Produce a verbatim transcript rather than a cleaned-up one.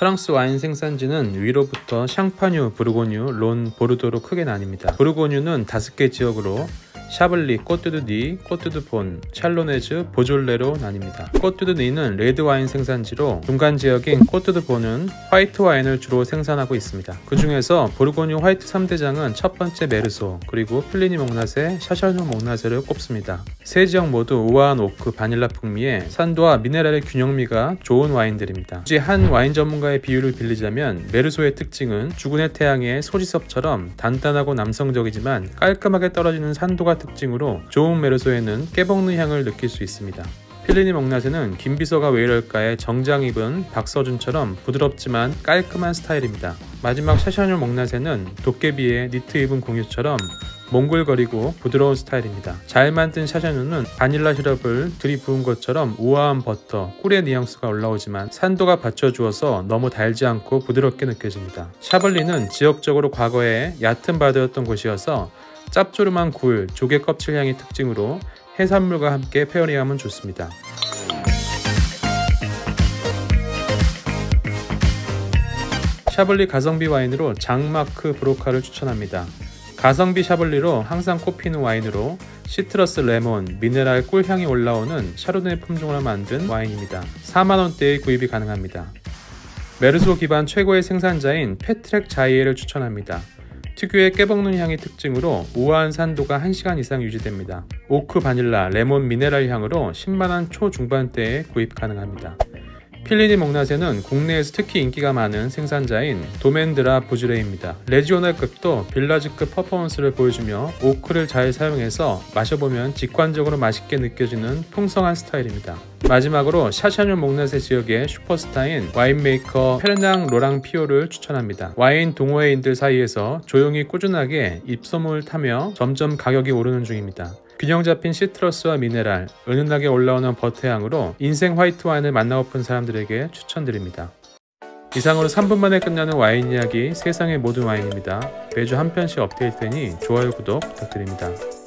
프랑스 와인 생산지는 위로부터 샹파뉴, 부르고뉴, 론, 보르도로 크게 나뉩니다. 부르고뉴는 다섯 개 지역으로 샤블리, 꼬뚜드니, 꼬뚜드폰, 샬로네즈, 보졸레로 나뉩니다. 꼬뚜드니는 레드와인 생산지로 중간 지역인 꼬뚜드폰은 화이트 와인을 주로 생산하고 있습니다. 그 중에서 보르고뉴 화이트 삼 대장은 첫 번째 메르소, 그리고 플리니 몽나세, 샤샤뉴 몽나세를 꼽습니다. 세 지역 모두 우아한 오크, 바닐라 풍미에 산도와 미네랄의 균형미가 좋은 와인들입니다. 굳이 한 와인 전문가의 비유를 빌리자면 메르소의 특징은 죽은의 태양의 소지섭처럼 단단하고 남성적이지만 깔끔하게 떨어지는 산도가 특징으로 좋은 메르소에는 깨볶는 향을 느낄 수 있습니다. 플리니 몽나세는 김비서가 왜 이럴까의 정장 입은 박서준처럼 부드럽지만 깔끔한 스타일입니다. 마지막 샤샤뉴 몽나세는 도깨비의 니트 입은 공유처럼 몽글거리고 부드러운 스타일입니다. 잘 만든 샤샤뉴는 바닐라 시럽을 들이부은 것처럼 우아한 버터, 꿀의 뉘앙스가 올라오지만 산도가 받쳐주어서 너무 달지 않고 부드럽게 느껴집니다. 샤벌리는 지역적으로 과거에 얕은 바다였던 곳이어서 짭조름한 굴, 조개 껍질 향이 특징으로 해산물과 함께 페어링하면 좋습니다. 샤벌리 가성비 와인으로 장마크 브로카를 추천합니다. 가성비 샤벌리로 항상 꼽히는 와인으로 시트러스, 레몬, 미네랄, 꿀향이 올라오는 샤르도네 품종으로 만든 와인입니다. 사만 원대에 구입이 가능합니다. 메르소 기반 최고의 생산자인 패트랙 자이에를 추천합니다. 특유의 깨볶는 향이 특징으로 우아한 산도가 한 시간 이상 유지됩니다. 오크, 바닐라, 레몬, 미네랄 향으로 십만 원 초중반대에 구입 가능합니다. 플리니 몽나세는 국내에서 특히 인기가 많은 생산자인 도멘드라 부즈레입니다. 레지오넬급도 빌라즈급 퍼포먼스를 보여주며 오크를 잘 사용해서 마셔보면 직관적으로 맛있게 느껴지는 풍성한 스타일입니다. 마지막으로 샤샤뉴 몽나세 지역의 슈퍼스타인 와인메이커 페르낭 로랑 피오를 추천합니다. 와인 동호회인들 사이에서 조용히 꾸준하게 입소문을 타며 점점 가격이 오르는 중입니다. 균형 잡힌 시트러스와 미네랄, 은은하게 올라오는 버터향으로 인생 화이트 와인을 만나고픈 사람들에게 추천드립니다. 이상으로 삼 분 만에 끝나는 와인 이야기 세상의 모든 와인입니다. 매주 한 편씩 업데이트되니 좋아요, 구독 부탁드립니다.